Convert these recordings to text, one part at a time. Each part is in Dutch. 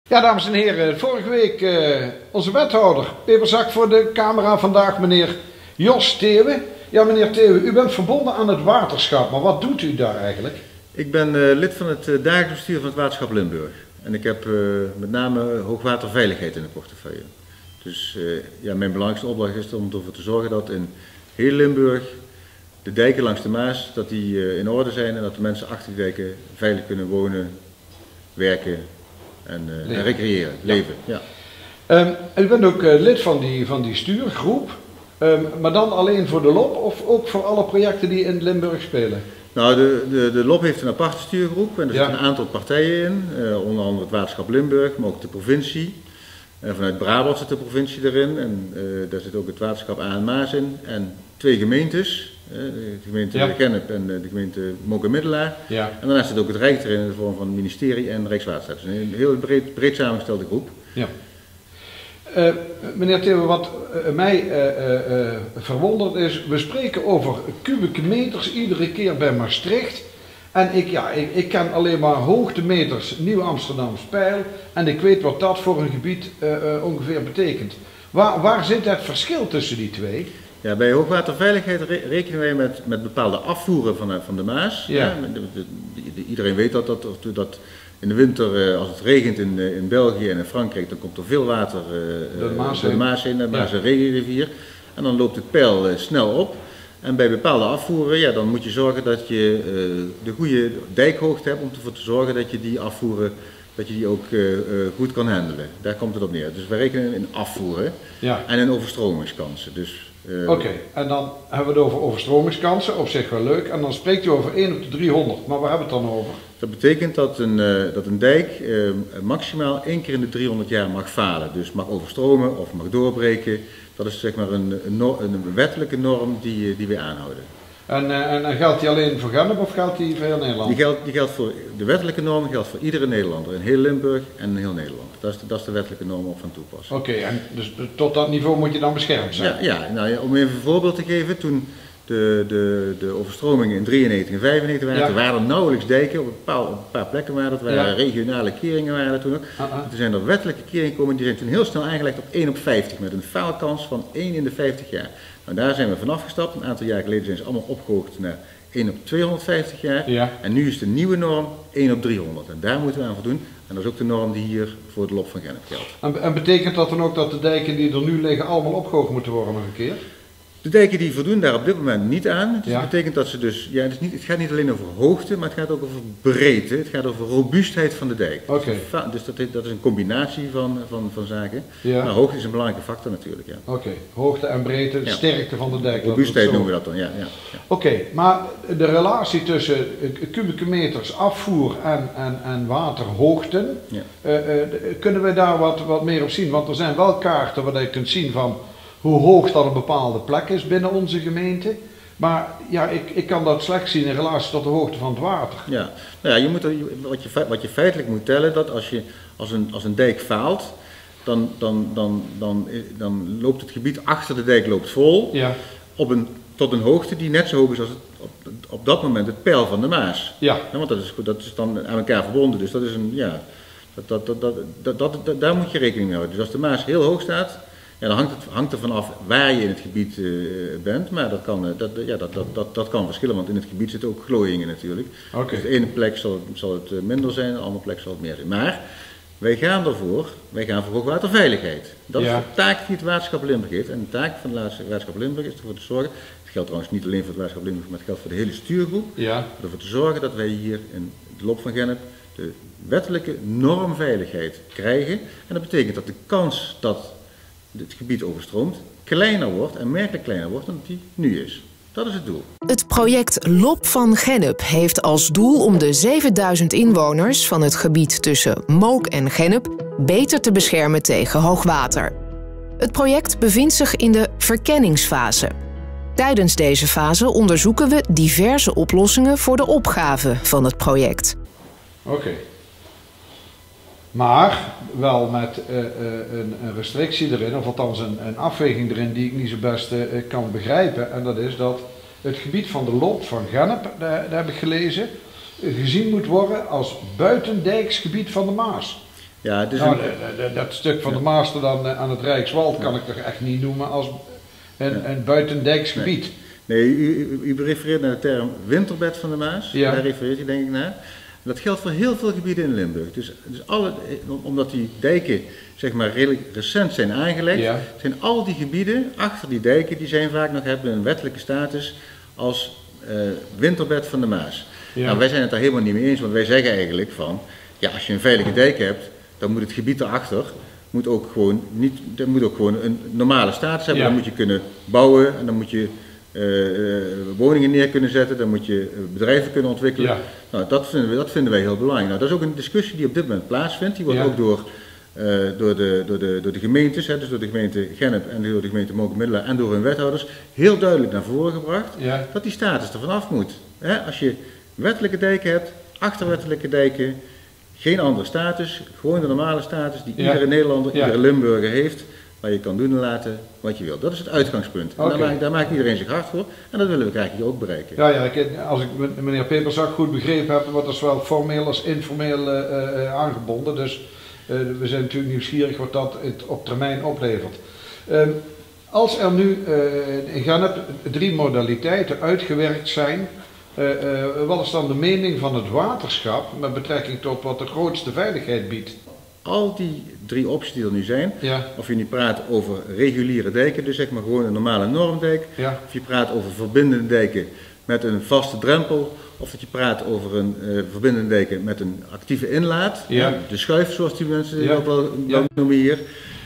Ja, dames en heren, vorige week onze wethouder Peperzak voor de camera, vandaag meneer Jos Theeuwen. Ja, meneer Theeuwen, u bent verbonden aan het waterschap, maar wat doet u daar eigenlijk? Ik ben lid van het dagelijks bestuur van het waterschap Limburg. En ik heb met name hoogwaterveiligheid in de portefeuille. Dus ja, mijn belangrijkste opdracht is om ervoor te zorgen dat in heel Limburg de dijken langs de Maas dat die in orde zijn en dat de mensen achter die dijken veilig kunnen wonen, werken en recreëren, leven. Ja. U bent ook lid van die stuurgroep, maar dan alleen voor de LOP of ook voor alle projecten die in Limburg spelen? Nou, de LOP heeft een aparte stuurgroep en er zitten een aantal partijen in, onder andere het waterschap Limburg, maar ook de provincie. Vanuit Brabant zit de provincie erin en daar zit ook het waterschap Aan en Maas in en 2 gemeentes. De gemeente Gennep en de gemeente Mook en Middelaar. Ja. En daarnaast zit ook het Rijk erin in de vorm van het ministerie en Rijkswaterstaat. Dus een heel breed samengestelde groep. Ja. Meneer Theeuwen, wat mij verwondert is, we spreken over kubieke meters iedere keer bij Maastricht. En ik ken alleen maar hoogtemeters Nieuw-Amsterdam-Spijl en ik weet wat dat voor een gebied ongeveer betekent. Waar zit het verschil tussen die twee? Ja, bij hoogwaterveiligheid rekenen wij met bepaalde afvoeren van de Maas. Ja. Iedereen weet dat in de winter, als het regent in België en in Frankrijk, dan komt er veel water door de Maas heen, de Maas en regenrivier. En dan loopt het peil snel op. En bij bepaalde afvoeren, ja, dan moet je zorgen dat je de goede dijkhoogte hebt om ervoor te zorgen dat je die afvoeren, dat je die ook goed kan handelen. Daar komt het op neer. Dus wij rekenen in afvoeren en in overstromingskansen. Dus, Oké, en dan hebben we het over overstromingskansen, op zich wel leuk. En dan spreekt u over 1 op de 300, maar waar hebben we het dan over? Dat betekent dat een dijk maximaal 1 keer in de 300 jaar mag falen. Dus mag overstromen of mag doorbreken. Dat is zeg maar een wettelijke norm die we aanhouden. En geldt die alleen voor Gennep of geldt die voor heel Nederland? Die geldt voor de wettelijke norm, geldt voor iedere Nederlander in heel Limburg en in heel Nederland. Dat is de wettelijke norm op van toepassing. Oké, en dus tot dat niveau moet je dan beschermd zijn? Ja, om even een voorbeeld te geven, toen de overstromingen in 93 en 95 waren, waren er nauwelijks dijken, op een paar plekken waren regionale keringen waren er toen ook. Toen zijn er wettelijke keringen gekomen, die zijn toen heel snel aangelegd op 1 op 50 met een faalkans van 1 in de 50 jaar. Nou, daar zijn we vanaf gestapt. Een aantal jaar geleden zijn ze allemaal opgehoogd naar 1 op 250 jaar. Ja. En nu is de nieuwe norm 1 op 300. En daar moeten we aan voldoen. En dat is ook de norm die hier voor de LOP van Gennep geldt. En betekent dat dan ook dat de dijken die er nu liggen allemaal opgehoogd moeten worden nog een keer? De dijken die voldoen daar op dit moment niet aan. Dus dat betekent dat ze dus, het gaat niet alleen over hoogte, maar het gaat ook over breedte. Het gaat over robuustheid van de dijk. Okay. Dus dat is een combinatie van zaken. Ja. Maar hoogte is een belangrijke factor natuurlijk. Ja. Oké, hoogte en breedte, sterkte van de dijk. Robuustheid noemen we dat dan, ja. Oké, maar de relatie tussen kubieke meters afvoer en waterhoogten, kunnen we daar wat meer op zien? Want er zijn wel kaarten waar je kunt zien van hoe hoog dat een bepaalde plek is binnen onze gemeente. Maar ja, ik kan dat slecht zien in relatie tot de hoogte van het water. Ja, nou ja, wat je feitelijk moet tellen, dat als een dijk faalt, dan loopt het gebied achter de dijk vol tot een hoogte die net zo hoog is als op dat moment het peil van de Maas. Ja. Want dat is dan aan elkaar verbonden, dus dat is daar moet je rekening mee houden. Dus als de Maas heel hoog staat, ja, dan hangt er vanaf waar je in het gebied bent, maar dat kan verschillen, want in het gebied zitten ook glooiingen natuurlijk. Okay. Dus de ene plek zal het minder zijn, de andere plek zal het meer zijn. Maar wij gaan voor hoogwaterveiligheid. Dat is de taak die het waterschap Limburg heeft. En de taak van het waterschap Limburg is ervoor te zorgen, het geldt trouwens niet alleen voor het waterschap Limburg, maar het geldt voor de hele stuurgroep, ervoor te zorgen dat wij hier in de LOP van Gennep de wettelijke normveiligheid krijgen. En dat betekent dat de kans dat het gebied overstroomt kleiner wordt en merkelijk kleiner wordt dan die nu is. Dat is het doel. Het project LOP van Gennep heeft als doel om de 7000 inwoners van het gebied tussen Mook en Gennep beter te beschermen tegen hoogwater. Het project bevindt zich in de verkenningsfase. Tijdens deze fase onderzoeken we diverse oplossingen voor de opgave van het project. Oké. Maar wel met een restrictie erin, of althans een afweging erin die ik niet zo best kan begrijpen. En dat is dat het gebied van de LOP van Gennep, daar heb ik gelezen, gezien moet worden als buitendijksgebied van de Maas. Ja, dus nou, dat stuk van de Maas dan aan het Rijkswald kan ik toch echt niet noemen als een buitendijks gebied. Nee, u refereert naar de term winterbed van de Maas. Ja. Daar refereert u denk ik naar. Dat geldt voor heel veel gebieden in Limburg. Dus omdat die dijken zeg maar redelijk recent zijn aangelegd, zijn al die gebieden achter die dijken, die zijn vaak nog hebben een wettelijke status als winterbed van de Maas. Ja. Nou, wij zijn het daar helemaal niet mee eens, want wij zeggen eigenlijk van, ja, als je een veilige dijk hebt, dan moet het gebied daarachter moet ook gewoon een normale status hebben. Dan moet je kunnen bouwen en dan moet je woningen neer kunnen zetten, dan moet je bedrijven kunnen ontwikkelen. Ja. Nou, dat vinden wij heel belangrijk. Nou, dat is ook een discussie die op dit moment plaatsvindt. Die wordt ook door de gemeentes, dus door de gemeente Gennep en door de gemeente Mook en Middelaar en door hun wethouders, heel duidelijk naar voren gebracht dat die status er vanaf moet. Als je wettelijke dijken hebt, achterwettelijke dijken, geen andere status, gewoon de normale status die iedere Nederlander, iedere Limburger heeft, waar je kan doen en laten wat je wilt. Dat is het uitgangspunt. En daar maakt iedereen zich hard voor en dat willen we eigenlijk hier ook bereiken. Ja, als ik meneer Peperzak goed begrepen heb, wordt dat zowel formeel als informeel aangebonden. Dus we zijn natuurlijk nieuwsgierig wat dat op termijn oplevert. Als er nu in Gennep 3 modaliteiten uitgewerkt zijn, wat is dan de mening van het waterschap met betrekking tot wat de grootste veiligheid biedt? Al die 3 opties die er nu zijn, of je nu praat over reguliere dijken, dus zeg maar gewoon een normale normdijk, of je praat over verbindende dijken met een vaste drempel, of dat je praat over een verbindende dijken met een actieve inlaat, de schuif zoals die mensen ook wel noemen hier.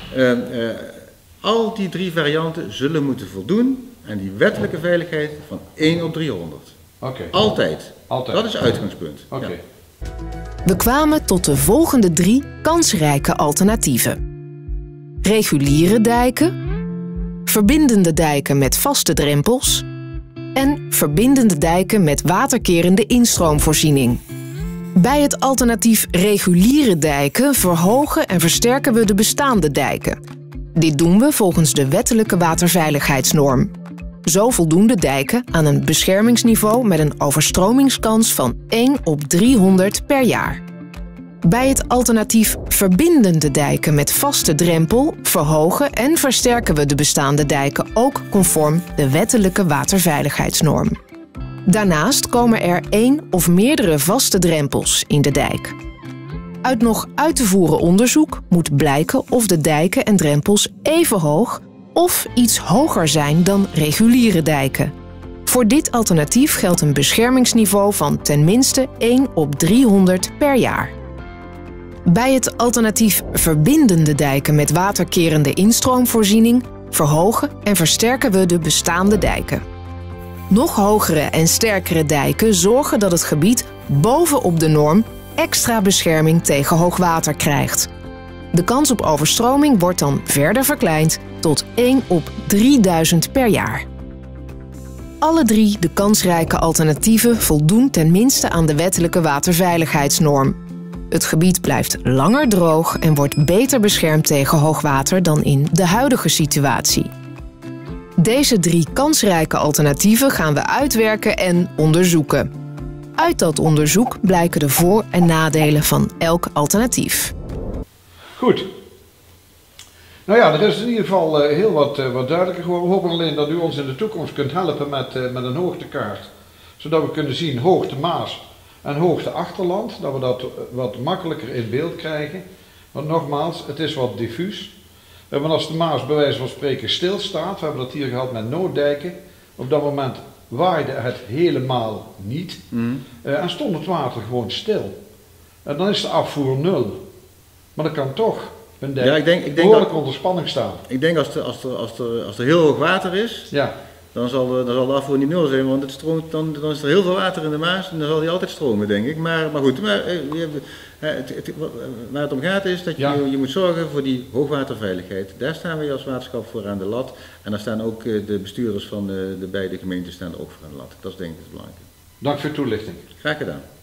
Al die 3 varianten zullen moeten voldoen aan die wettelijke veiligheid van 1 op 300. Altijd. Dat is het uitgangspunt. We kwamen tot de volgende 3 kansrijke alternatieven. Reguliere dijken, verbindende dijken met vaste drempels en verbindende dijken met waterkerende instroomvoorziening. Bij het alternatief reguliere dijken verhogen en versterken we de bestaande dijken. Dit doen we volgens de wettelijke waterveiligheidsnorm. Zo voldoen de dijken aan een beschermingsniveau met een overstromingskans van 1 op 300 per jaar. Bij het alternatief verbindende dijken met vaste drempel verhogen en versterken we de bestaande dijken ook conform de wettelijke waterveiligheidsnorm. Daarnaast komen er 1 of meerdere vaste drempels in de dijk. Uit nog uit te voeren onderzoek moet blijken of de dijken en drempels even hoog of iets hoger zijn dan reguliere dijken. Voor dit alternatief geldt een beschermingsniveau van ten minste 1 op 300 per jaar. Bij het alternatief verbindende dijken met waterkerende instroomvoorziening verhogen en versterken we de bestaande dijken. Nog hogere en sterkere dijken zorgen dat het gebied bovenop de norm extra bescherming tegen hoogwater krijgt. De kans op overstroming wordt dan verder verkleind tot 1 op 3000 per jaar. Alle 3 de kansrijke alternatieven voldoen ten minste aan de wettelijke waterveiligheidsnorm. Het gebied blijft langer droog en wordt beter beschermd tegen hoogwater dan in de huidige situatie. Deze 3 kansrijke alternatieven gaan we uitwerken en onderzoeken. Uit dat onderzoek blijken de voor- en nadelen van elk alternatief. Goed. Nou ja, er is in ieder geval heel wat duidelijker geworden. We hopen alleen dat u ons in de toekomst kunt helpen met een hoogtekaart. Zodat we kunnen zien hoogte Maas en hoogte Achterland. Dat we dat wat makkelijker in beeld krijgen. Want nogmaals, het is wat diffuus. Want als de Maas bij wijze van spreken stilstaat, we hebben dat hier gehad met nooddijken. Op dat moment waaide het helemaal niet. En stond het water gewoon stil. En dan is de afvoer 0. Maar dat kan toch een dijk behoorlijk onder spanning staan. Ik denk als er heel hoog water is, dan zal de afvoer niet 0 zijn, want het stroomt, dan is er heel veel water in de Maas en dan zal die altijd stromen, denk ik. Maar goed, waar het om gaat is dat je moet zorgen voor die hoogwaterveiligheid. Daar staan we als waterschap voor aan de lat. En daar staan ook de bestuurders van de beide gemeenten staan ook voor aan de lat. Dat is denk ik het belangrijke. Dank voor uw toelichting. Graag gedaan.